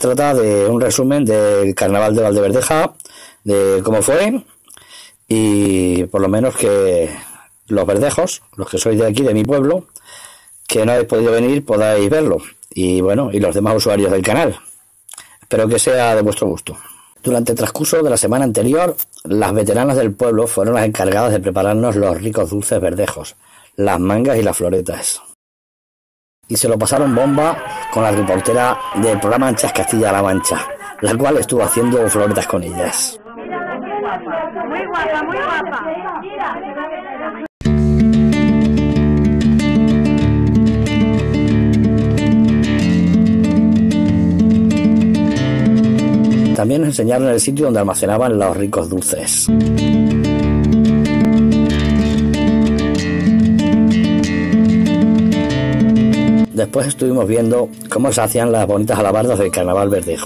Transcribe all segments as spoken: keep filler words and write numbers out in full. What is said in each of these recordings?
trata de un resumen del carnaval de Valdeverdeja, de cómo fue, y por lo menos que los verdejos, los que sois de aquí, de mi pueblo, que no habéis podido venir, podáis verlo, y bueno, y los demás usuarios del canal. Espero que sea de vuestro gusto. Durante el transcurso de la semana anterior, las veteranas del pueblo fueron las encargadas de prepararnos los ricos dulces verdejos, las mangas y las floretas. Y se lo pasaron bomba con la reportera del programa Anchas Castilla-La Mancha, la cual estuvo haciendo floretas con ellas. Muy guapa, muy guapa. También nos enseñaron el sitio donde almacenaban los ricos dulces. Después estuvimos viendo cómo se hacían las bonitas alabardas del carnaval verdejo.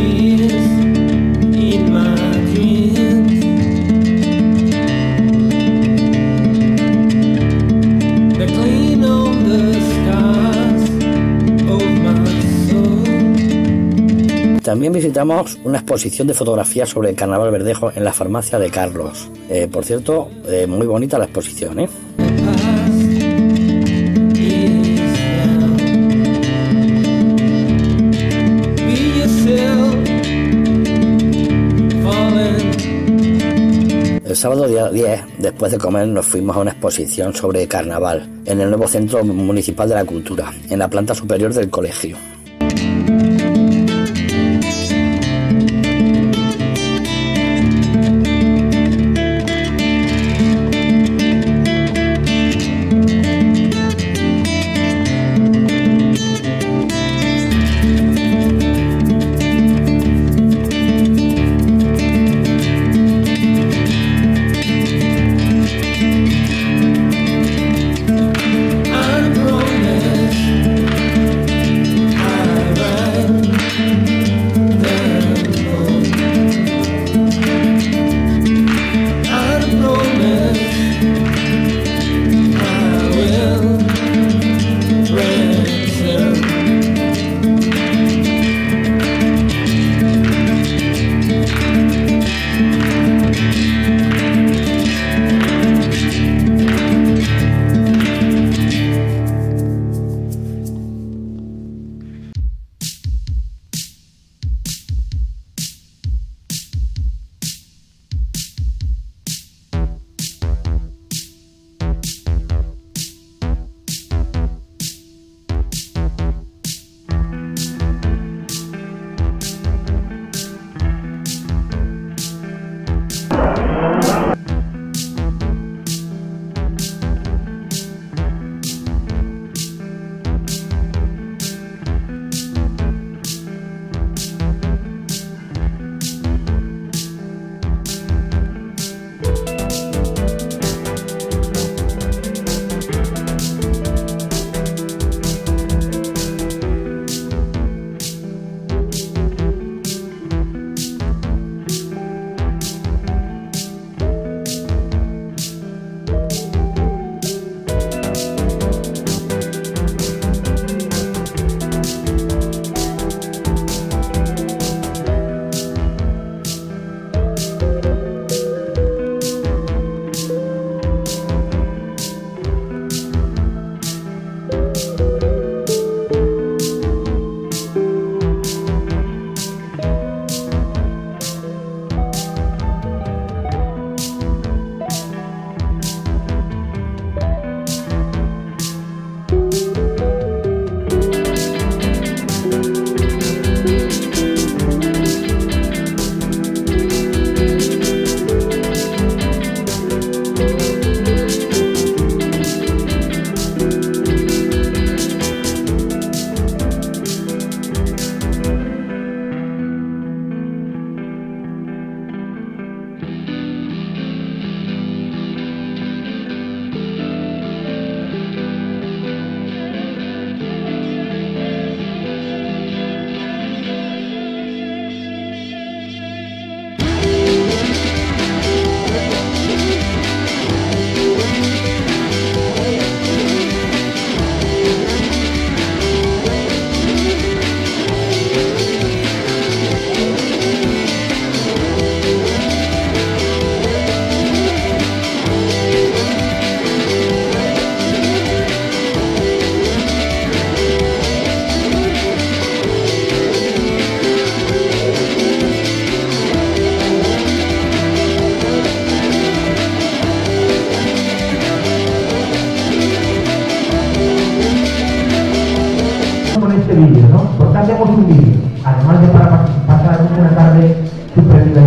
También visitamos una exposición de fotografías sobre el carnaval verdejo en la farmacia de Carlos. Eh, por cierto, eh, muy bonita la exposición, ¿eh? El sábado día diez, después de comer, nos fuimos a una exposición sobre carnaval en el nuevo Centro Municipal de la Cultura, en la planta superior del colegio.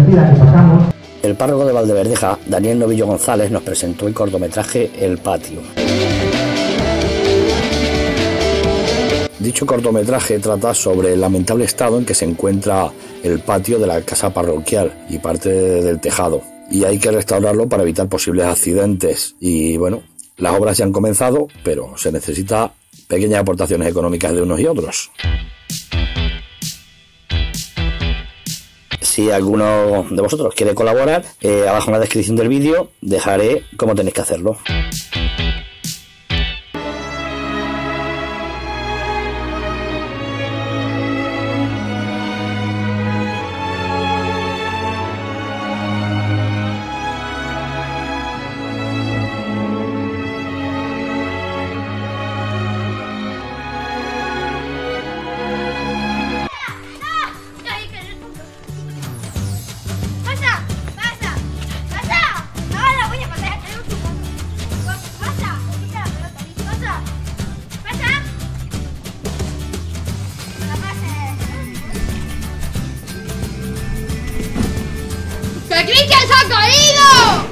divertida que pasamos. El párroco de Valdeverdeja, Daniel Novillo González, nos presentó el cortometraje El Patio. Dicho cortometraje trata sobre el lamentable estado en que se encuentra el patio de la casa parroquial y parte del tejado, y hay que restaurarlo para evitar posibles accidentes. Y bueno, las obras ya han comenzado, pero se necesita pequeñas aportaciones económicas de unos y otros. Si alguno de vosotros quiere colaborar, eh, abajo en la descripción del vídeo dejaré cómo tenéis que hacerlo. ¡Que Cristian se ha caído!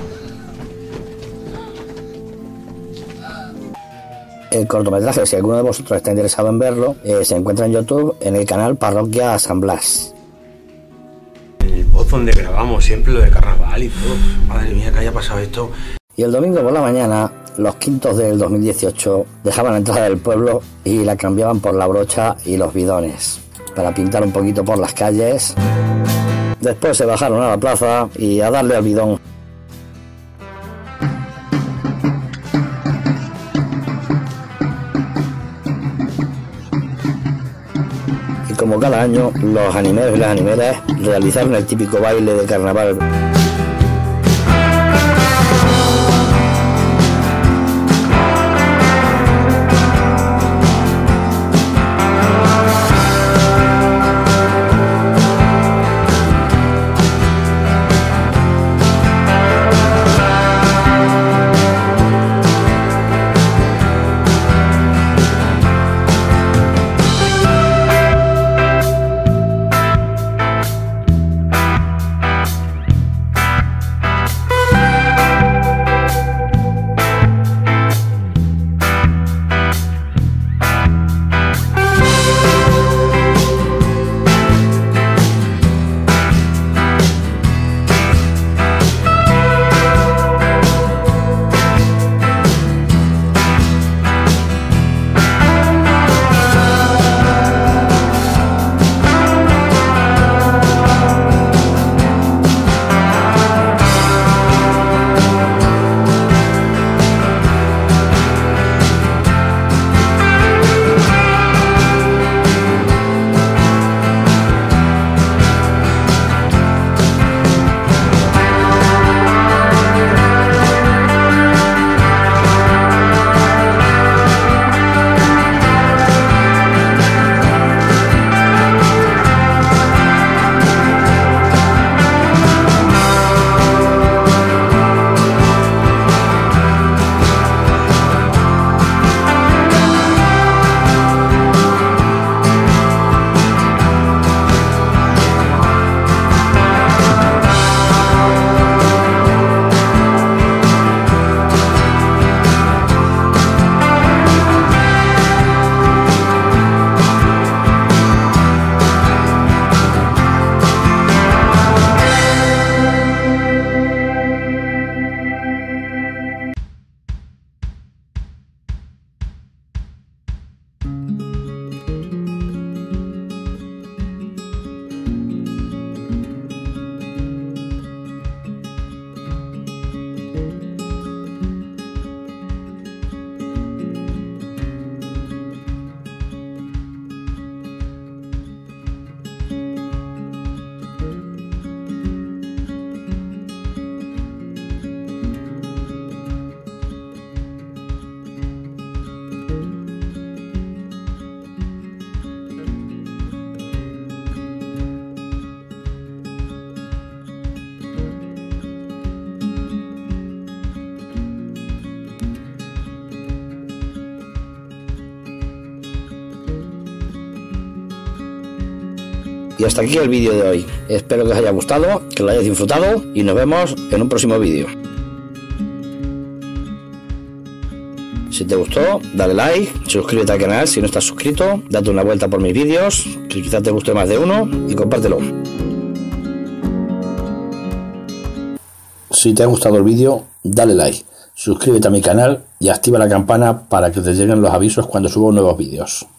El cortometraje, si alguno de vosotros está interesado en verlo, eh, se encuentra en YouTube en el canal Parroquia San Blas. El post donde grabamos siempre lo de carnaval y todo. Madre mía, que haya pasado esto. Y el domingo por la mañana, los quintos del dos mil dieciocho dejaban la entrada del pueblo y la cambiaban por la brocha y los bidones, para pintar un poquito por las calles. Después se bajaron a la plaza y a darle al bidón. Y como cada año, los animeros y las animeras realizaron el típico baile de carnaval. Y hasta aquí el vídeo de hoy. Espero que os haya gustado, que lo hayáis disfrutado y nos vemos en un próximo vídeo. Si te gustó, dale like, suscríbete al canal si no estás suscrito, date una vuelta por mis vídeos, que quizás te guste más de uno, y compártelo. Si te ha gustado el vídeo, dale like, suscríbete a mi canal y activa la campana para que te lleguen los avisos cuando subo nuevos vídeos.